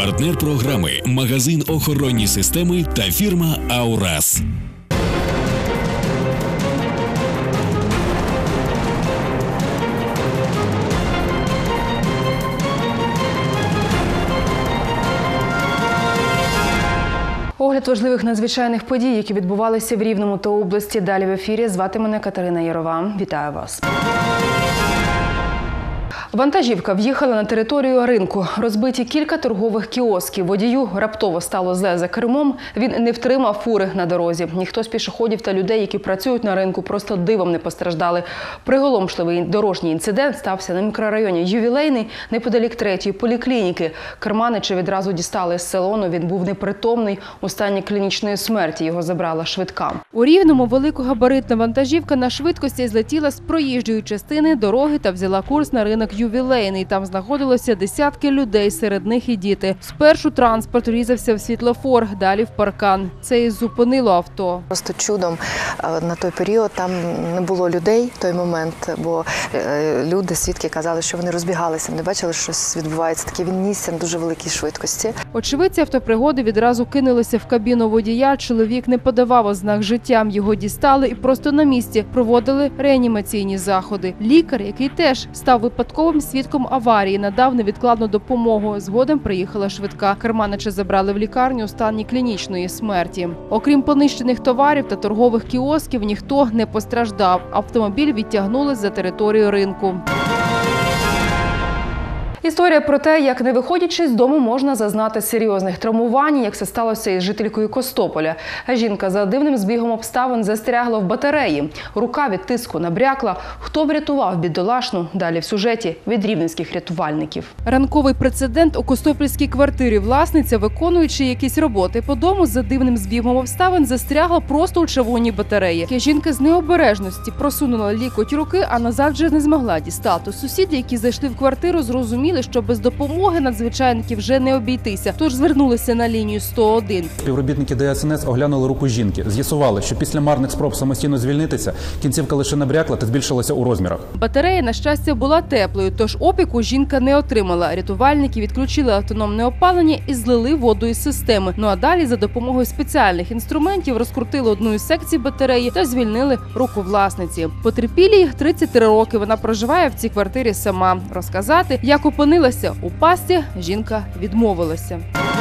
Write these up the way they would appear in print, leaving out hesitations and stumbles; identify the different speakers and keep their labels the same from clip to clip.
Speaker 1: Партнер програми – магазин охоронні системи та фірма «Аурас».
Speaker 2: Огляд важливих надзвичайних подій, які відбувалися в Рівному та області. Далі в ефірі. Звати мене Катерина Ярова. Вітаю вас. Вантажівка в'їхала на територію ринку. Розбиті кілька торгових кіосків. Водію раптово стало зле за кермом. Він не втримав фури на дорозі. Ніхто з пішоходів та людей, які працюють на ринку, просто дивом не постраждали. Приголомшливий дорожній інцидент стався на мікрорайоні Ювілейний, неподалік 3-ї поліклініки. Керманича відразу дістали з салону. Він був непритомний. У стані клінічної смерті його забрала швидка. У Рівному великогабаритна вантажівка на швидкості злетіла з проїжджої частини дороги та взяла курс на ринок Ювілейний. Там знаходилося десятки людей, серед них і діти. Спершу транспорт різався в світлофор, далі в паркан. Це і зупинило авто.
Speaker 3: Просто чудом на той період там не було людей в той момент, бо люди, свідки казали, що вони розбігалися, вони бачили, що щось відбувається. Таке він нісся на дуже великій швидкості.
Speaker 2: Очевидці автопригоди відразу кинулися в кабіну водія. Чоловік не подавав ознак життя. Його дістали і просто на місці проводили реанімаційні заходи. Лікар, який теж став випадковим свідком аварії, надав невідкладну допомогу. Згодом приїхала швидка. Керманича забрали в лікарню у стані клінічної смерті. Окрім понищених товарів та торгових кіосків, ніхто не постраждав. Автомобіль відтягнули за територію ринку. Історія про те, як не виходячи з дому можна зазнати серйозних травмувань, як це сталося із жителькою Костополя. Жінка за дивним збігом обставин застрягла в батареї. Рука від тиску набрякла. Хто врятував бідолашну? Далі в сюжеті від рівненських рятувальників. Ранковий прецедент у костопільській квартирі. Власниця, виконуючи якісь роботи по дому, за дивним збігом обставин застрягла просто у чавунній батареї. Жінка з необережності просунула лікоть руки, а назад вже не змогла дістати. Сусіди, які зайшли в квартиру, зрозуміли, що без допомоги надзвичайників вже не обійтися, тож звернулися на лінію 101.
Speaker 4: Співробітники ДСНС оглянули руку жінки. З'ясували, що після марних спроб самостійно звільнитися, кінцівка лише набрякла та збільшилася у розмірах.
Speaker 2: Батарея, на щастя, була теплою, тож опіку жінка не отримала. Рятувальники відключили автономне опалення і злили воду із системи. Ну а далі за допомогою спеціальних інструментів розкрутили одну із секцій батареї та звільнили руку власниці. Потерпілій 33 роки. Вона проживає в цій квартирі сама. Розказати, як опинилася у пастці, жінка відмовилася.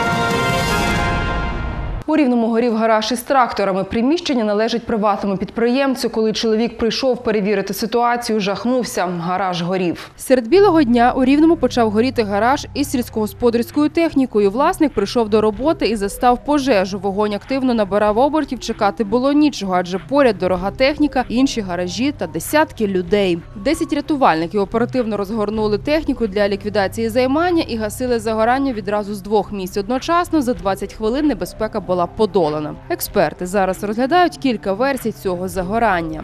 Speaker 2: У Рівному горів гараж із тракторами. Приміщення належить приватному підприємцю. Коли чоловік прийшов перевірити ситуацію, жахнувся. Гараж горів. Серед білого дня у Рівному почав горіти гараж із сільськогосподарською технікою. Власник прийшов до роботи і застав пожежу. Вогонь активно набирав обертів, чекати було нічого, адже поряд дорога техніка, інші гаражі та десятки людей. 10 рятувальників оперативно розгорнули техніку для ліквідації займання і гасили загорання відразу з 2 місць. Одночасно за 20 хвилин небезпека була подолана. Експерти зараз розглядають кілька версій цього загорання.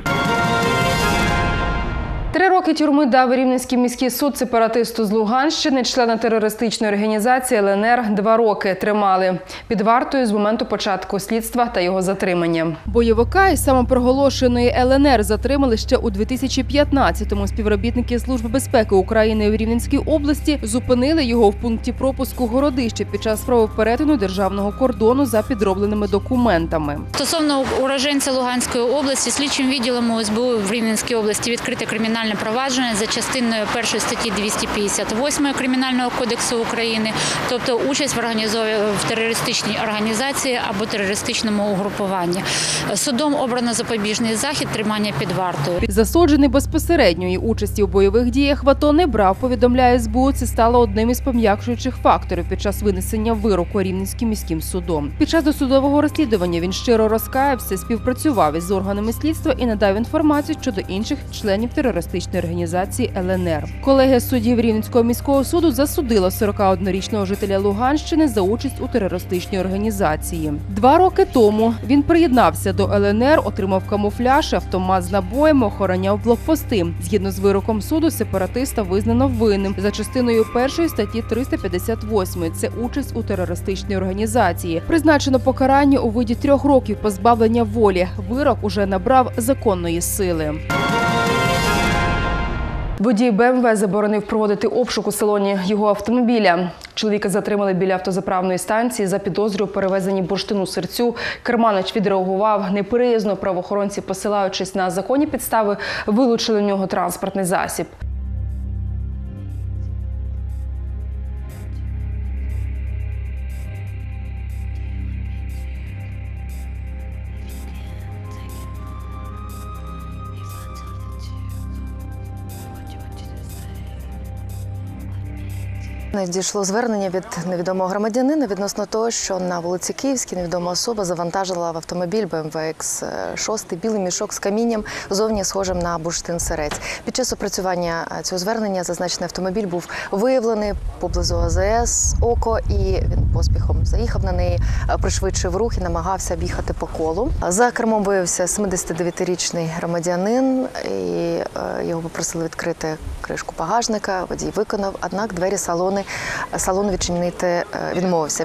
Speaker 2: 3 роки тюрми дав Рівненський міський суд сепаратисту з Луганщини, члена терористичної організації ЛНР. 2 роки тримали під вартою з моменту початку слідства та його затримання. Бойовика із самопроголошеної ЛНР затримали ще у 2015-му. Співробітники Служби безпеки України в Рівненській області зупинили його в пункті пропуску Городище під час спроби перетину державного кордону за підробленими документами.
Speaker 5: Стосовно уроженця Луганської області, слідчим відділом ОСБУ в Рівненській області відкрите кримінальне провадження за частиною 1 статті 258 Кримінального кодексу України, тобто участь в терористичній організації або терористичному угрупуванні. Судом обрано запобіжний захід тримання під вартою.
Speaker 2: Засуджений безпосередньої участі у бойових діях в АТО не брав, повідомляє СБУ. Це стало одним із пом'якшуючих факторів під час винесення вироку Рівненським міським судом. Під час досудового розслідування він щиро розкаявся, співпрацював із органами слідства і надав інформацію щодо інших членів терористичної організації ЛНР. Колегія суддів Рівненського міського суду засудила 41-річного жителя Луганщини за участь у терористичній організації. 2 роки тому він приєднався до ЛНР, отримав камуфляж, автомат з набоями, охороняв блокпости. Згідно з вироком суду, сепаратиста визнано винним за частиною 1 статті 358 – це участь у терористичній організації. Призначено покарання у виді 3 років позбавлення волі. Вирок уже набрав законної сили. Водій БМВ заборонив проводити обшук у салоні його автомобіля. Чоловіка затримали біля автозаправної станції за підозрою у перевезенні бурштину-сирцю. Керманич відреагував неприязно. Правоохоронці, посилаючись на законні підстави, вилучили у нього транспортний засіб.
Speaker 3: Надійшло звернення від невідомого громадянина відносно того, що на вулиці Київській невідома особа завантажила в автомобіль BMW X6 білий мішок з камінням, зовні схожим на бурштин-сирець. Під час опрацювання цього звернення зазначений автомобіль був виявлений поблизу АЗС «Око», і він поспіхом заїхав на неї, пришвидшив рух і намагався об'їхати по колу. За кермом виявився 79-річний громадянин, і його попросили відкрити кришку багажника. Водій виконав, однак двері салону відчинити відмовився.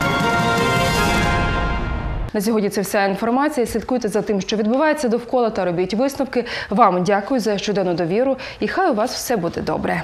Speaker 2: На сьогодні це вся інформація. Слідкуйте за тим, що відбувається довкола, та робіть висновки. Вам дякую за щоденну довіру і хай у вас все буде добре.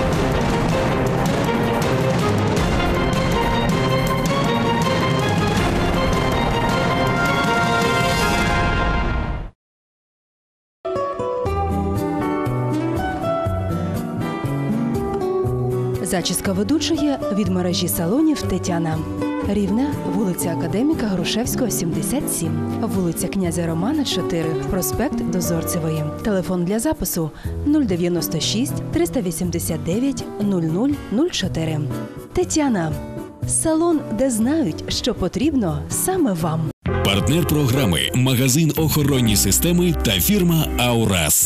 Speaker 6: Зачіска ведучої від мережі салонів «Тетяна». Рівне, вулиця Академіка Грушевського, 77, вулиця Князя Романа, 4, проспект Дозорцевої. Телефон для запису 096 389 0004. «Тетяна» – салон, де знають, що потрібно саме вам.
Speaker 1: Партнер програми – магазин охоронні системи та фірма «Аурас».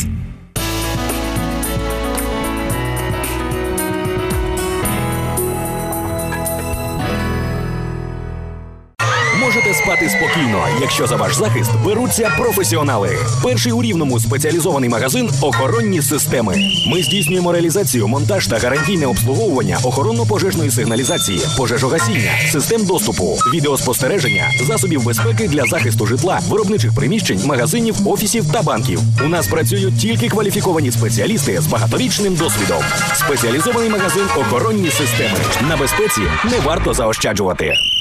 Speaker 7: Можете спати спокійно, якщо за ваш захист беруться професіонали. Перший у Рівному спеціалізований магазин «Охоронні системи». Ми здійснюємо реалізацію, монтаж та гарантійне обслуговування охоронно-пожежної сигналізації, пожежогасіння, систем доступу, відеоспостереження, засобів безпеки для захисту житла, виробничих приміщень, магазинів, офісів та банків. У нас працюють тільки кваліфіковані спеціалісти з багаторічним досвідом. Спеціалізований магазин «Охоронні системи». На безпеці не варто заощаджувати.